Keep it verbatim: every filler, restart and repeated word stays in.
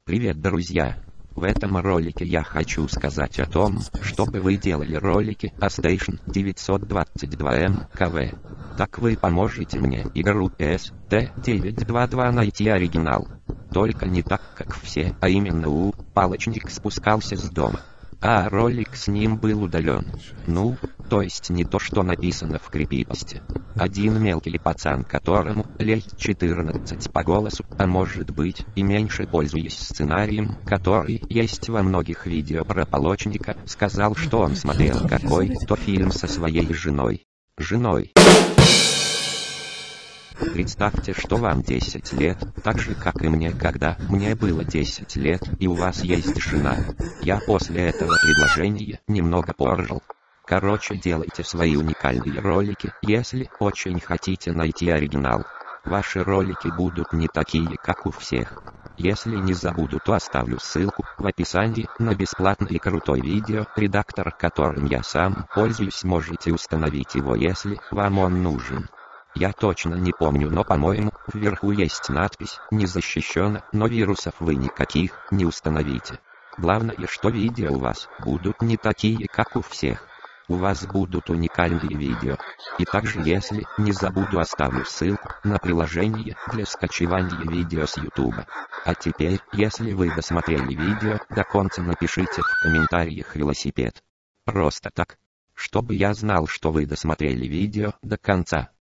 Привет, друзья! В этом ролике я хочу сказать о том, чтобы вы делали ролики о Station девятьсот двадцать два эм ка вэ. Так вы поможете мне игру эс тэ девятьсот двадцать два найти оригинал. Только не так, как все, а именно у палочник спускался с дома, а ролик с ним был удален. Ну, то есть не то, что написано в крипипасте. Один мелкий пацан, которому лет четырнадцать по голосу, а может быть и меньше, пользуясь сценарием, который есть во многих видео про палочника, сказал, что он смотрел какой-то фильм со своей женой. Женой. Представьте, что вам десять лет, так же как и мне, когда мне было десять лет, и у вас есть жена. Я после этого предложения немного поржал. Короче, делайте свои уникальные ролики, если очень хотите найти оригинал. Ваши ролики будут не такие, как у всех. Если не забуду, то оставлю ссылку в описании на бесплатный и крутой видео редактор, которым я сам пользуюсь. Можете установить его, если вам он нужен. Я точно не помню, но, по-моему, вверху есть надпись «Не защищено», но вирусов вы никаких не установите. Главное, что видео у вас будут не такие, как у всех. У вас будут уникальные видео. И также, если не забуду, оставлю ссылку на приложение для скачивания видео с ютуба. А теперь, если вы досмотрели видео до конца, напишите в комментариях велосипед. Просто так. Чтобы я знал, что вы досмотрели видео до конца.